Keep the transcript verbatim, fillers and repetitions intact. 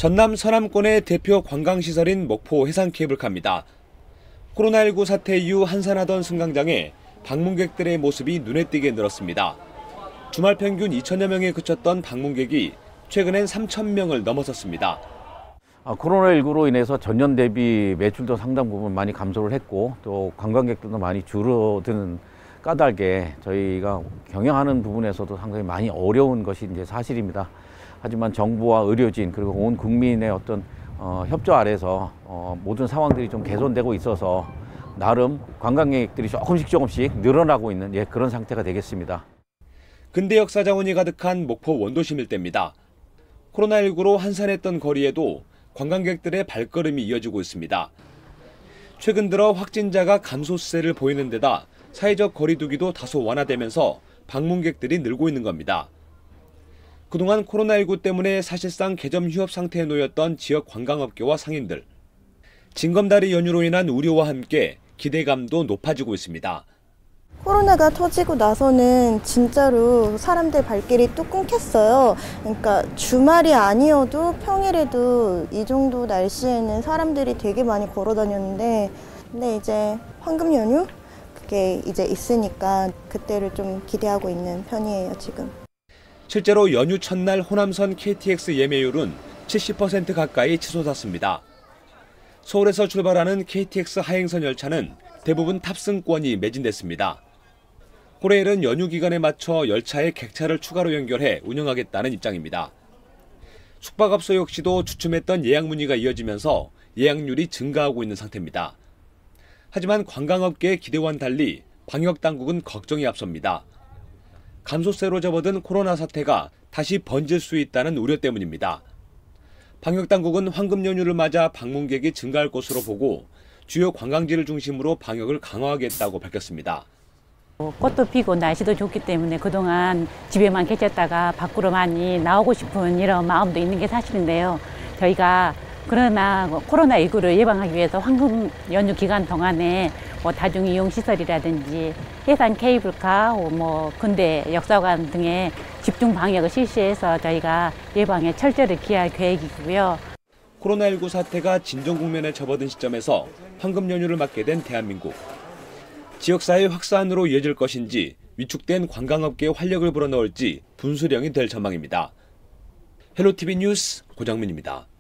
전남 서남권의 대표 관광시설인 목포 해상케이블카입니다. 코로나십구 사태 이후 한산하던 승강장에 방문객들의 모습이 눈에 띄게 늘었습니다. 주말 평균 이천여 명에 그쳤던 방문객이 최근엔 삼천 명을 넘어섰습니다. 코로나십구로 인해서 전년 대비 매출도 상당 부분 많이 감소를 했고 또 관광객들도 많이 줄어드는 까닭에 저희가 경영하는 부분에서도 상당히 많이 어려운 것이 이제 사실입니다. 하지만 정부와 의료진 그리고 온 국민의 어떤 어, 협조 아래서 어, 모든 상황들이 좀 개선되고 있어서 나름 관광객들이 조금씩 조금씩 늘어나고 있는 예, 그런 상태가 되겠습니다. 근대 역사 자원이 가득한 목포 원도심 일대입니다. 코로나십구로 한산했던 거리에도 관광객들의 발걸음이 이어지고 있습니다. 최근 들어 확진자가 감소세를 보이는 데다 사회적 거리 두기도 다소 완화되면서 방문객들이 늘고 있는 겁니다. 그동안 코로나십구 때문에 사실상 개점 휴업 상태에 놓였던 지역 관광업계와 상인들. 징검다리 연휴로 인한 우려와 함께 기대감도 높아지고 있습니다. 코로나가 터지고 나서는 진짜로 사람들 발길이 뚝 끊겼어요. 그러니까 주말이 아니어도 평일에도 이 정도 날씨에는 사람들이 되게 많이 걸어 다녔는데 근데 이제 황금 연휴? 그게 이제 있으니까 그때를 좀 기대하고 있는 편이에요, 지금. 실제로 연휴 첫날 호남선 케이티엑스 예매율은 칠십 퍼센트 가까이 치솟았습니다. 서울에서 출발하는 케이티엑스 하행선 열차는 대부분 탑승권이 매진됐습니다. 코레일은 연휴 기간에 맞춰 열차에 객차를 추가로 연결해 운영하겠다는 입장입니다. 숙박업소 역시도 주춤했던 예약 문의가 이어지면서 예약률이 증가하고 있는 상태입니다. 하지만 관광업계의 기대와는 달리 방역당국은 걱정이 앞섭니다. 감소세로 접어든 코로나 사태가 다시 번질 수 있다는 우려 때문입니다. 방역당국은 황금 연휴를 맞아 방문객이 증가할 것으로 보고 주요 관광지를 중심으로 방역을 강화하겠다고 밝혔습니다. 꽃도 피고 날씨도 좋기 때문에 그동안 집에만 계셨다가 밖으로 많이 나오고 싶은 이런 마음도 있는 게 사실인데요. 저희가 그러나 코로나십구를 예방하기 위해서 황금 연휴 기간 동안에 뭐 다중이용시설이라든지 해상 케이블카, 뭐 근대 역사관 등의 집중 방역을 실시해서 저희가 예방에 철저히 기할 계획이고요. 코로나십구 사태가 진정 국면에 접어든 시점에서 황금 연휴를 맞게 된 대한민국. 지역사회 확산으로 이어질 것인지 위축된 관광업계의 활력을 불어넣을지 분수령이 될 전망입니다. 헬로티비 뉴스 고정민입니다.